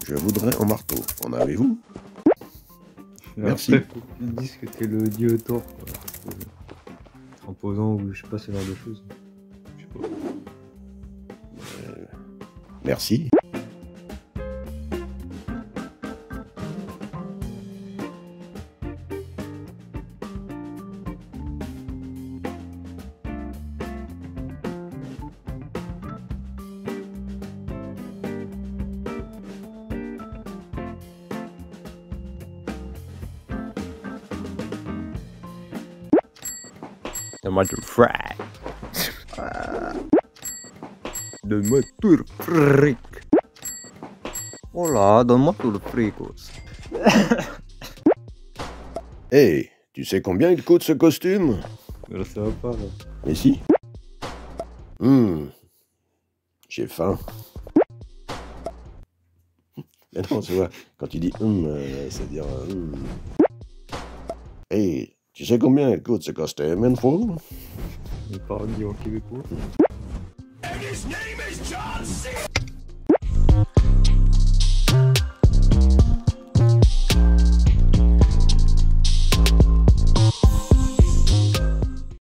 Je voudrais un marteau. En avez-vous? Merci. Après, faut que tu te dises que t'es le dieu Thor, quoi. Parce que être imposant ou je sais pas ce genre de choses. Je sais pas. Merci. Donne-moi du fric. Donne-moi tout le fric. Oh là, donne-moi tout le fricos. Hey, tu sais combien il coûte ce costume? Là, ça va pas, là. Mais si. J'ai faim. Mais non, tu vois, quand tu dis c'est-à-dire Hey, tu sais combien il coûte ce costume, info? Les parodies en québécois. And his name is John C.